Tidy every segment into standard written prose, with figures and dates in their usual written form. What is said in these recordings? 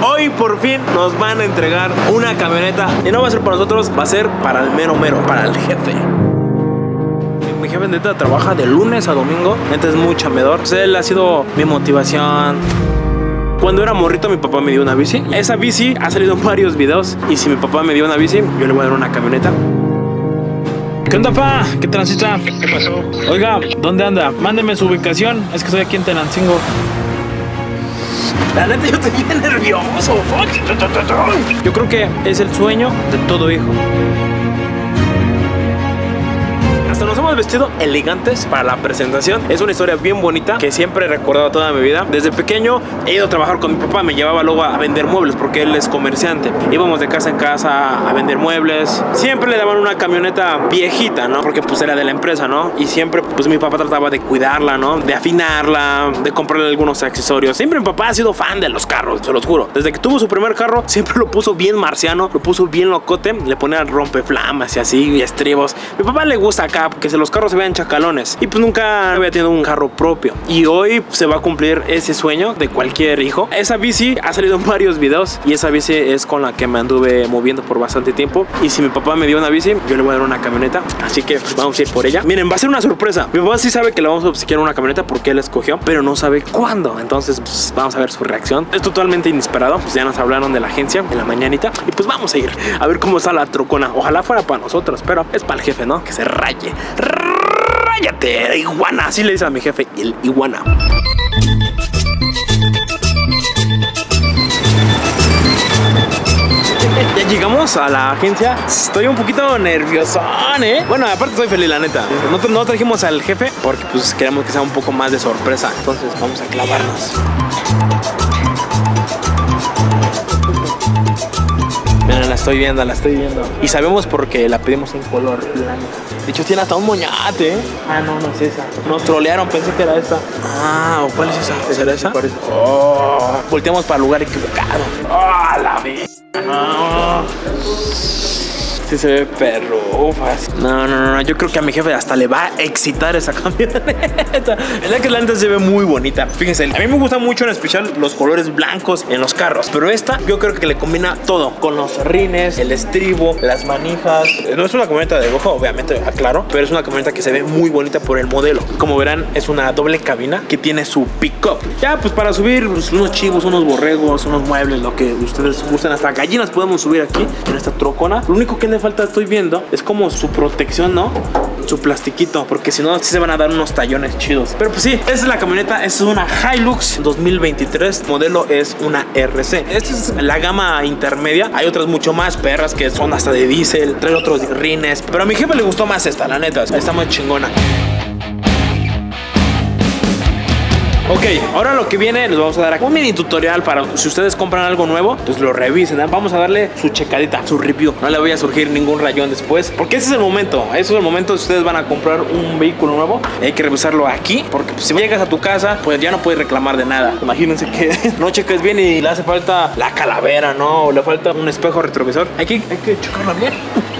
Hoy por fin nos van a entregar una camioneta. Y no va a ser para nosotros, va a ser para el mero mero, para el jefe. Mi jefe neta trabaja de lunes a domingo. Neta es muy chambeador. Pues él ha sido mi motivación. Cuando era morrito mi papá me dio una bici. Esa bici ha salido en varios videos. Y si mi papá me dio una bici, yo le voy a dar una camioneta. ¿Qué onda, pa? ¿Qué transita? ¿Qué pasó? Oiga, ¿dónde anda? Mándeme su ubicación. Es que estoy aquí en Tenancingo. La neta, yo estoy bien nervioso. Yo creo que es el sueño de todo hijo. Hasta nos hemos vestido elegantes para la presentación. Es una historia bien bonita que siempre he recordado toda mi vida. Desde pequeño he ido a trabajar con mi papá. Me llevaba luego a vender muebles porque él es comerciante. Íbamos de casa en casa a vender muebles. Siempre le daban una camioneta viejita, ¿no? Porque pues era de la empresa, ¿no? Y siempre pues mi papá trataba de cuidarla, ¿no? De afinarla, de comprarle algunos accesorios. Siempre mi papá ha sido fan de los carros, se los juro. Desde que tuvo su primer carro siempre lo puso bien marciano, lo puso bien locote. Le ponía rompeflamas y así, y estribos. A mi papá le gusta acá que los carros se vean chacalones. Y pues nunca había tenido un carro propio. Y hoy se va a cumplir ese sueño de cualquier hijo. Esa bici ha salido en varios videos. Y esa bici es con la que me anduve moviendo por bastante tiempo. Y si mi papá me dio una bici, yo le voy a dar una camioneta. Así que pues, vamos a ir por ella. Miren, va a ser una sorpresa. Mi papá sí sabe que le vamos a obsequiar una camioneta porque él la escogió, pero no sabe cuándo. Entonces pues, vamos a ver su reacción. Es totalmente inesperado. Pues ya nos hablaron de la agencia en la mañanita. Y pues vamos a ir a ver cómo está la trocona. Ojalá fuera para nosotros, pero es para el jefe, ¿no? Que se raye. ¡Ráyate, iguana! Así le dice a mi jefe, el iguana. Ya llegamos a la agencia. Estoy un poquito nerviosón, ¿eh? Bueno, aparte estoy feliz, la neta. No trajimos al jefe porque pues queremos que sea un poco más de sorpresa. Entonces vamos a clavarnos. Miren, la estoy viendo. Y sabemos por qué la pedimos en color blanco. De hecho, tiene hasta un moñate, ¿eh? Ah, no es esa. Nos trolearon, pensé que era esta. Ah, ¿cuál es esa? ¿Será esa? Oh, volteamos para el lugar equivocado. ¡Oh, la vez! No. Sí se ve perrufas. No, yo creo que a mi jefe hasta le va a excitar esa camioneta. Es que la neta se ve muy bonita. Fíjense, a mí me gustan mucho en especial los colores blancos en los carros. Pero esta yo creo que le combina todo. Con los rines, el estribo, las manijas. No es una camioneta de lujo, obviamente, aclaro. Pero es una camioneta que se ve muy bonita por el modelo. Como verán, es una doble cabina que tiene su pick-up. Ya, pues para subir pues, unos chivos, unos borregos, unos muebles, lo que ustedes gusten. Hasta gallinas podemos subir aquí en esta trocona. Lo único que le falta, estoy viendo, es como su protección, ¿no? Su plastiquito, porque si no, sí se van a dar unos tallones chidos. Pero pues sí, esta es la camioneta. Esta es una Hilux 2023. Modelo es una RC. Esta es la gama intermedia. Hay otras mucho más perras que son hasta de diésel, trae otros rines. Pero a mi jefe le gustó más esta, la neta. Está más chingona. Ok, ahora lo que viene, les vamos a dar un mini tutorial para si ustedes compran algo nuevo, pues lo revisen, ¿eh? Vamos a darle su checadita, su review. No le voy a surgir ningún rayón después, porque ese es el momento. Ese es el momento si ustedes van a comprar un vehículo nuevo. Hay que revisarlo aquí, porque pues, si llegas a tu casa, pues ya no puedes reclamar de nada. Imagínense que no cheques bien y le hace falta la calavera, ¿no? O le falta un espejo retrovisor. Hay que checarlo bien.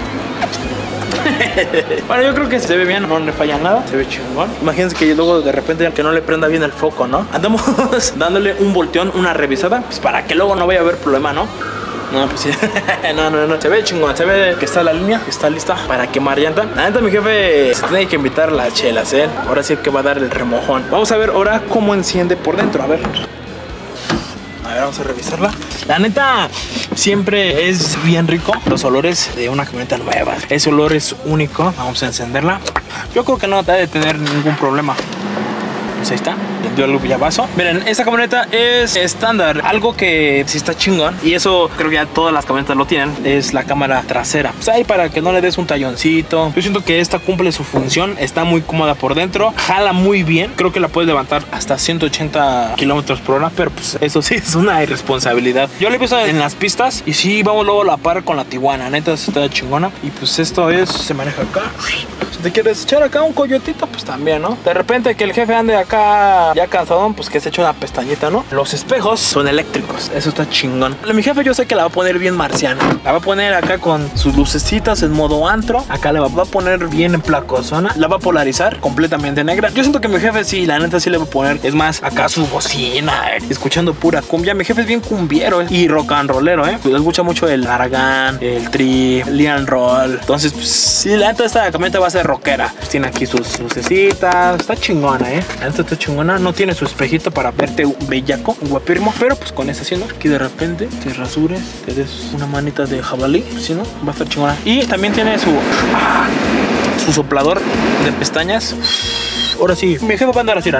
Bueno, yo creo que se ve bien, no le falla nada, se ve chingón. Imagínense que luego de repente que no le prenda bien el foco, ¿no? Andamos dándole un volteón, una revisada, pues para que luego no vaya a haber problema, ¿no? No, pues sí. No. Se ve chingón, se ve que está la línea, que está lista para quemar llanta. La neta, mi jefe se tiene que invitar las chelas, ¿eh? Ahora sí que va a dar el remojón. Vamos a ver ahora cómo enciende por dentro, a ver. Vamos a revisarla. La neta, siempre es bien rico los olores de una camioneta nueva. Ese olor es único. Vamos a encenderla. Yo creo que no debe tener ningún problema. Pues ahí está, prendió el llavazo. Miren, esta camioneta es estándar. Algo que sí está chingón, y eso creo que ya todas las camionetas lo tienen, es la cámara trasera. Pues ahí para que no le des un talloncito. Yo siento que esta cumple su función. Está muy cómoda por dentro, jala muy bien. Creo que la puedes levantar hasta 180 kilómetros por hora, pero pues eso sí es una irresponsabilidad. Yo la he visto en las pistas y sí, vamos luego a la par con la Tiguana. Neta, está chingona. Y pues esto se maneja acá. Si te quieres echar acá un coyotito, pues también, ¿no? De repente que el jefe ande acá ya cansado, pues que se eche una pestañita, ¿no? Los espejos son eléctricos, eso está chingón. Mi jefe yo sé que la va a poner bien marciana. La va a poner acá con sus lucecitas en modo antro. Acá la va a poner bien en placosona. La va a polarizar completamente negra. Yo siento que mi jefe sí, la neta sí le va a poner. Es más, acá su bocina, escuchando pura cumbia. Mi jefe es bien cumbiero, y rock and rollero, pues le escucha mucho el Aragán, el Tri, el Lian Roll. Entonces, pues sí, la neta esta camioneta va a ser rockera. Pues tiene aquí sus lucecitas. Está chingona, la neta está chingona. No tiene su espejito para verte bellaco, guapirmo. Pero pues con esta haciendo que de repente te rasures, te des una manita de jabalí, si no, va a estar chingona. Y también tiene su soplador de pestañas. Ahora sí, mi jefe va a andar así, ¿no?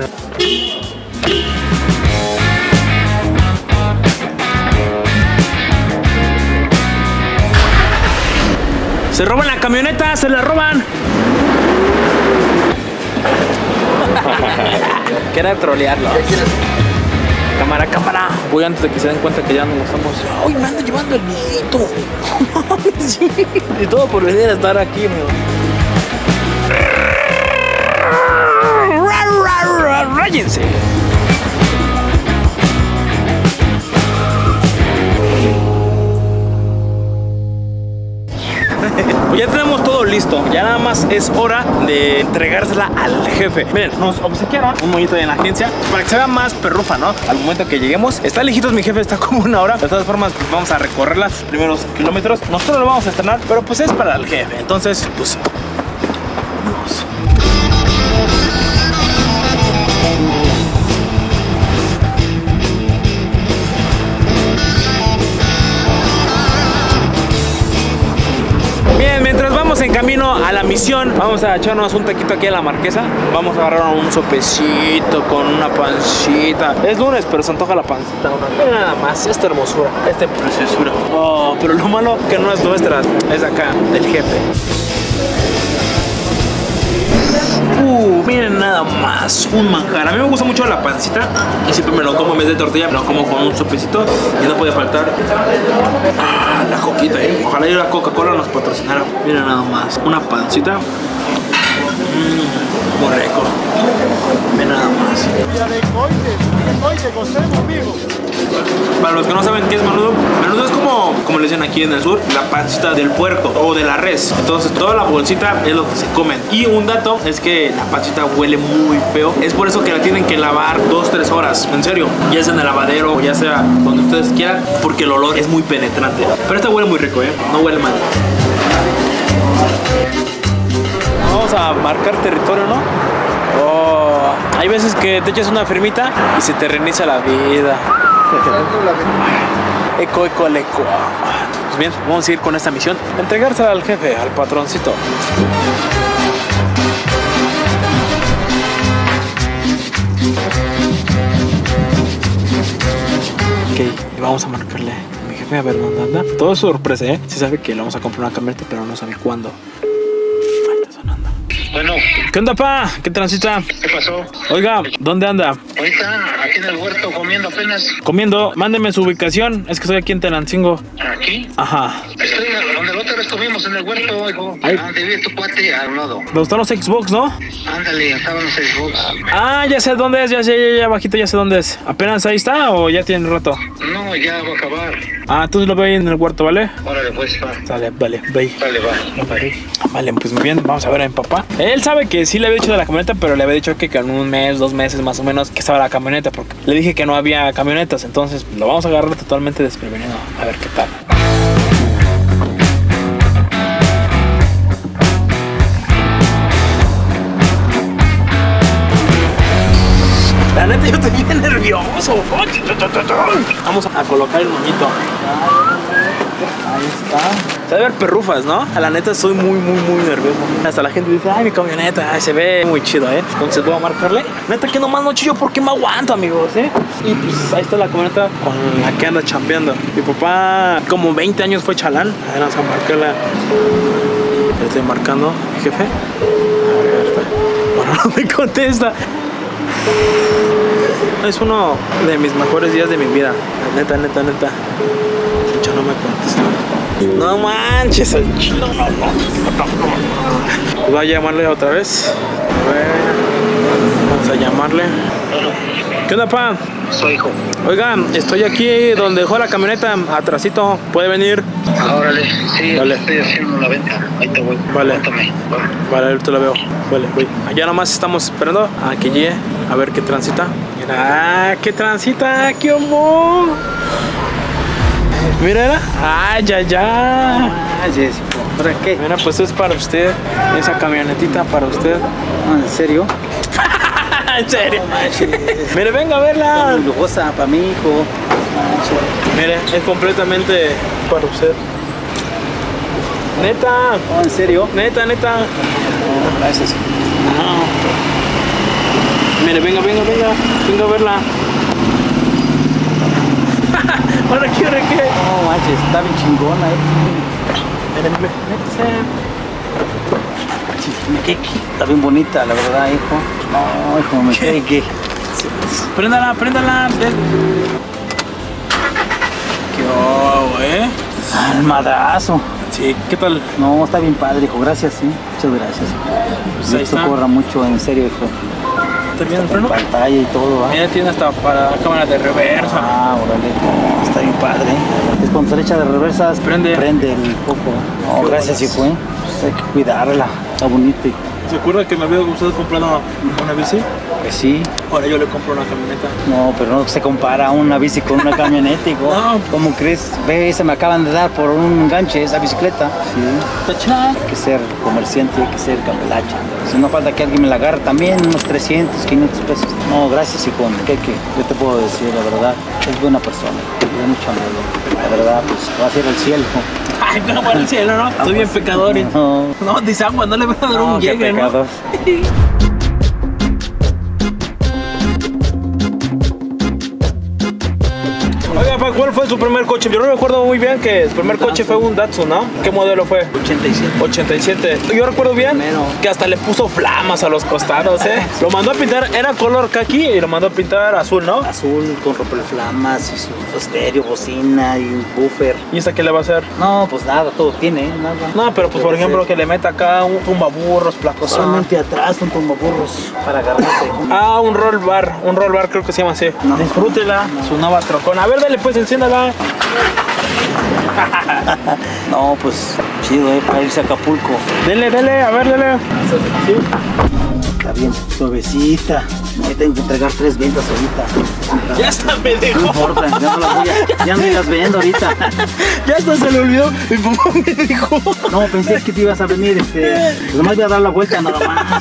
Se roban la camioneta, se la roban. Quiere trolearlo. Cámara. Voy antes de que se den cuenta que ya no lo estamos. ¡Ay, me anda llevando el viejito! Sí. Y todo por venir a estar aquí, amigo. ¡Ráyense! Pues ya tenemos todo listo. Ya nada más es hora de entregársela al jefe. Miren, nos obsequiaron un moñito de la agencia para que se vea más perrufa, ¿no? Al momento que lleguemos. Está lejitos mi jefe, está como una hora. De todas formas, pues vamos a recorrerla sus primeros kilómetros. Nosotros lo vamos a estrenar, pero pues es para el jefe. Entonces, pues vamos. En camino a la misión, vamos a echarnos un taquito aquí a la Marquesa. Vamos a agarrar un sopecito con una pancita. Es lunes, pero se antoja la pancita. Mira nada más, esta hermosura, esta preciosura. Oh, pero lo malo que no es nuestra, es acá, del jefe. Miren nada más, un manjar. A mí me gusta mucho la pancita y siempre me lo como en vez de tortilla, me lo como con un sopecito y no puede faltar la coquita, Ojalá la Coca-Cola nos patrocinara. Miren nada más, una pancita. Muy rico. Miren nada más. Para los que no saben qué es menudo, menudo es como le dicen aquí en el sur, la pancita del puerco o de la res. Entonces toda la bolsita es lo que se comen. Y un dato es que la pancita huele muy feo. Es por eso que la tienen que lavar 2-3 horas. En serio, ya sea en el lavadero o ya sea donde ustedes quieran, porque el olor es muy penetrante. Pero esta huele muy rico, no huele mal. Vamos a marcar territorio, ¿no? Oh, hay veces que te echas una firmita y se te reinicia la vida. Eco. Pues bien, vamos a ir con esta misión. Entregársela al jefe, al patroncito. Ok, vamos a marcarle a mi jefe a ver dónde anda. Todo es sorpresa, Sí sabe que le vamos a comprar una camioneta, pero no sabe cuándo. Está sonando. Bueno. ¿Qué onda, pa? ¿Qué transita? ¿Qué pasó? Oiga, ¿dónde anda? Ahorita, aquí en el huerto, comiendo apenas. Comiendo, mándeme su ubicación. Es que estoy aquí en Tenancingo. ¿Aquí? Ajá. Estoy donde la otra vez comimos en el huerto, hijo. Donde vive tu cuate al lado. ¿Dónde están los Xbox, no? Ándale, estaban los Xbox. Ah, ya sé dónde es, ya bajito, ya sé dónde es. ¿Apenas ahí está o ya tiene rato? No, ya va a acabar. Ah, entonces lo veo ahí en el huerto, ¿vale? Órale, pues, va. Dale, vale, ve. Dale, va. Vale, pues muy bien, vamos a ver a mi papá. Él sabe que sí le había dicho de la camioneta, pero le había dicho que en un mes, 2 meses más o menos que estaba la camioneta, porque le dije que no había camionetas, entonces lo vamos a agarrar totalmente desprevenido. A ver qué tal. La neta, yo estoy bien nervioso. Vamos a colocar el moñito. Ahí está. Se va a ver perrufas, ¿no? A la neta estoy muy nervioso. Hasta la gente dice, ay, mi camioneta, ay, se ve muy chido, Entonces voy a marcarle. Neta que nomás no chillo porque me aguanto, amigos, Y pues ahí está la camioneta con la que anda chambeando. Mi papá, como 20 años fue chalán. A ver, vamos a marcarla. Le estoy marcando, jefe. A ver, bueno, no me contesta. Es uno de mis mejores días de mi vida. Neta. Ya no me contesta. No manches, el chilo, no. Voy a llamarle otra vez. A ver, vamos a llamarle. ¿Qué onda, pa? Soy hijo. Oiga, estoy aquí donde dejó la camioneta, atrasito. ¿Puede venir? Órale, sí, Vale. estoy haciendo una venta. Ahí te voy. Vale. Cuéntame. Vale, ahorita lo veo. Vale, voy. Allá nomás estamos esperando a que llegue. A ver qué transita. Mira, qué transita, qué hombre. Mira, ay, ya, ya. ¿Para qué? Mira, pues es para usted. Esa camionetita para usted. ¿En serio? En serio. Mire, venga a verla. Muy lujosa para mi hijo. Mire, es completamente para usted. Neta, ¿En serio? neta. Gracias. Mire, venga a verla. ¿Ahora qué? No manches, está bien chingona, Mire, métese. Está bien bonita, la verdad, hijo. No, hijo, me cae que. Préndala. Qué oh, Al madrazo. Sí, ¿qué tal? No, está bien padre, hijo. Gracias, sí. Muchas gracias. Pues ahí Esto está. corra mucho, en serio, hijo. ¿Está bien el freno? Pantalla y todo, ¿va? Mira, tiene hasta para cámara de reversa. Ah, órale. Está bien padre. Es cuando se le echa de reversas, Prende. el foco. No, Qué gracias, bolas. hijo. Pues hay que cuidarla. Está bonita. ¿Se acuerda que me había gustado comprar una bici? Pues sí. Ahora yo le compro una camioneta. No, pero no se compara una bici con una camioneta, hijo. No. ¿Cómo crees? Ve, se me acaban de dar por un enganche esa bicicleta. Sí. Está chida. Hay que ser comerciante, hay que ser camelacha. Si no falta que alguien me la agarre también, unos 300, 500 pesos. No, gracias, hijo. Yo te puedo decir, la verdad, es buena persona. Tiene mucho amor. La verdad, pues va a ser el cielo. Ay, no, para el cielo, ¿no? Soy bien pecador. No. No, dice agua, no le voy a dar un qué llegue, ¿no? pecador. Oiga, pa, ¿cuál fue su primer coche? Yo no recuerdo muy bien que su primer coche fue un Datsun, ¿no? ¿Qué modelo fue? 87. 87. Yo recuerdo bien Primero. que hasta le puso flamas a los costados, ¿eh? Lo mandó a pintar, era color kaki y lo mandó a pintar azul, ¿no? Azul con rompeflamas y su estéreo, bocina y un buffer. ¿Y esta qué le va a hacer? No, pues nada, todo tiene, nada. No, pero pues por ejemplo que le meta acá un tumbaburros, placos. Solamente atrás un tumbaburros para agarrarse. Ah, un roll bar creo que se llama así. No. Disfrútela, su nueva trocona. A ver, dale pues, enciéndala. No, pues chido, para irse a Acapulco. Dele, a ver, dele. Sí. Está bien, suavecita. Me tengo que entregar 3 ventas ahorita. Ya está, me No dejó. importa, ya no las voy a, ya ni las vendo ahorita. Ya hasta se le olvidó. Mi papá me dijo. No, pensé que te ibas a venir, pues nomás voy a dar la vuelta nada más.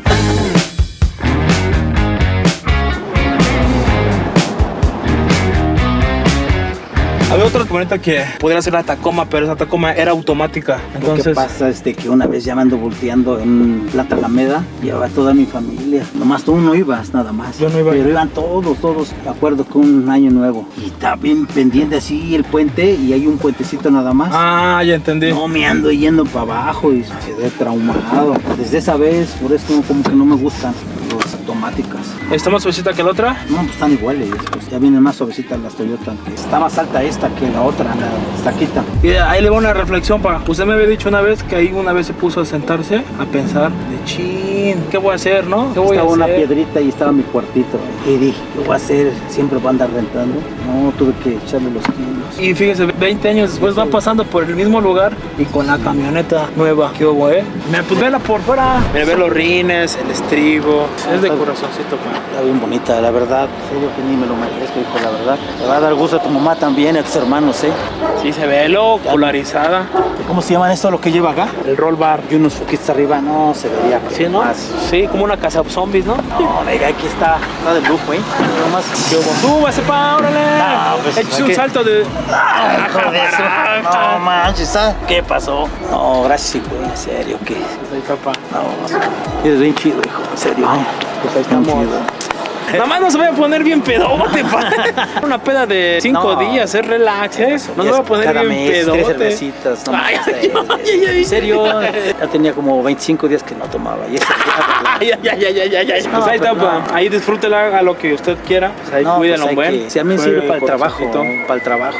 Había otra camioneta que podría ser la Tacoma, pero esa Tacoma era automática. Lo Entonces, que pasa es que una vez ya me ando volteando en Plata Alameda, llevaba toda mi familia. Nomás tú no ibas, nada más. Yo no iba. Pero iban todos. Me acuerdo que un año nuevo. Y está bien pendiente así el puente y hay un puentecito nada más. ah, ya entendí. No, me ando yendo para abajo y quedé traumado. Desde esa vez, por eso como que no me gustan las automáticas. ¿Está más suavecita que la otra? No, pues están iguales. Pues ya vienen más suavecitas las Toyota. Está más alta esta que la otra, la taquita. Y ahí le va una reflexión, pa. Usted me había dicho una vez que ahí una vez se puso a sentarse a pensar de chin, ¿qué voy a hacer, no? ¿Qué voy Estaba a una hacer? piedrita y estaba mi cuartito. Y dije, ¿qué voy a hacer? Siempre va a andar rentando. No, tuve que echarle los kilos. Y fíjese, 20 años después va pasando por el mismo lugar y con la camioneta nueva. ¿Qué hubo, Mira, pues vela por fuera. Mira, ver los rines, el estribo. Es de corazoncito, pa. Está bien bonita, la verdad. En serio que ni me lo merezco, hijo, la verdad. Te va a dar gusto a tu mamá también, a tus hermanos, ¿eh? Sí, se ve lo polarizada. ¿Cómo se llama esto lo que lleva acá? El roll bar. Y unos foquitos arriba, no, se vería. Sí, ¿no? Más. Sí, como una casa de zombies, ¿no? No, venga, aquí está de lujo, ¿eh? Nomás. ¿Qué hubo? ¡Súbase, pa! ¡Órale! No, pues, Échese un ¿qué? salto de... Hijo de eso. No manches, ¿sabes qué pasó? No, gracias, hijo, en serio, ¿qué? Ahí está, pa. No, es bien chido, hijo, en serio. Pues ahí Bien estamos. chido. Nada más nos voy a poner bien pedote, pa. Una peda de 5 No. días, es relax, ¿eh? Nos voy a poner Cada bien mes, 3 pedote. cervecitas, no Ay, más, ay, ay, ay. en serio, ya tenía como 25 días que no tomaba. Y ese Ay, ay, ay, ay, ay, ay, ay. No, Pues ahí está, pero pa. no. Ahí disfrútela a lo que usted quiera. Pues ahí no, cuídenlo, pues hay buen. que- si a mí me sirve Juegue para el trabajo, corazoncito. para el trabajo.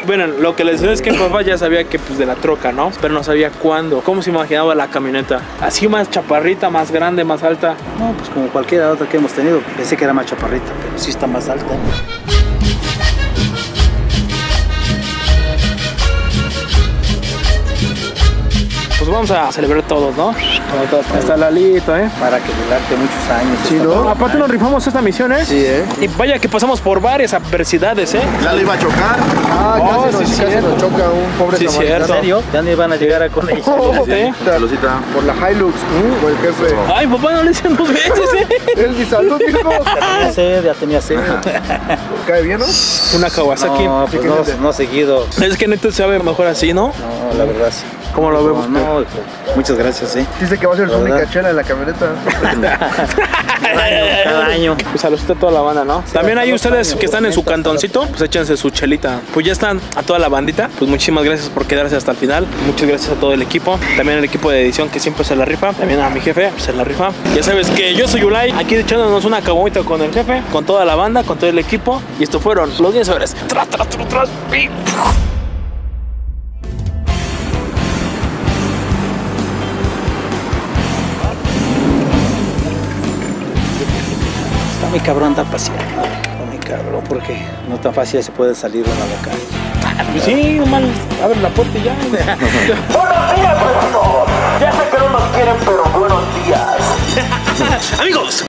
Bueno, lo que les decía es que mi papá ya sabía que pues de la troca, ¿no? Pero no sabía cuándo. ¿Cómo se imaginaba la camioneta? Así más chaparrita, más grande, más alta. No, pues como cualquier otra que hemos tenido. Pensé que era más chaparrita, pero sí está más alta. Pues vamos a celebrar todos, ¿no? Hasta Lalito, ¿eh? Para que durarte muchos años. Sí, ¿no? Aparte nos rifamos esta misión, ¿eh? Sí, ¿eh? Y vaya que pasamos por varias adversidades, ¿eh? Ya le iba a chocar. Oh, Casi sí, nos cierto. choca un pobre Sí, samaritano. cierto. ¿En serio? Ya no iban a llegar a con ella. ¿Sí? Saludcita. Por la Hilux, por el jefe. Ay, papá, no le dicen 2 veces, ¿eh? Es mi salud, hijo. Ya tenía sed. ¿Cae bien, no? Una Kawasaki. No, pues no seguido. Es que neto sabe mejor así, ¿no? No, la verdad sí. ¿Cómo lo vemos? No, hijo, muchas gracias, ¿eh? Dice que va a ser su ¿Verdad? única chela en la camioneta. Cada año. Pues saludcita a toda la banda, ¿no? También hay ustedes que están en su cantoncito, pues échense su chelita. Pues ya están a toda la bandita. Pues muchísimas gracias por quedarse hasta el final. Muchas gracias a todo el equipo. También al equipo de edición que siempre se la rifa. También a mi jefe, se la rifa. Ya sabes que yo soy Ulay, aquí echándonos una caguamita con el jefe, con toda la banda, con todo el equipo. Y esto fueron los 10 horas. Tras, tras, tras, tras. Está muy cabrón andar paseando. Está muy cabrón porque no tan fácil se puede salir uno a la calle. Pues sí, nomás abre la puerta y ya. Buenos días, vecinos. Ya sé que no nos quieren, pero buenos días. Amigos,